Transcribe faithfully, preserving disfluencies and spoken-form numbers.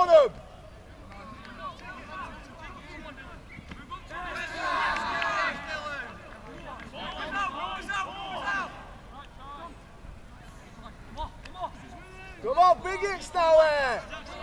on them! Come on, big hits now, eh?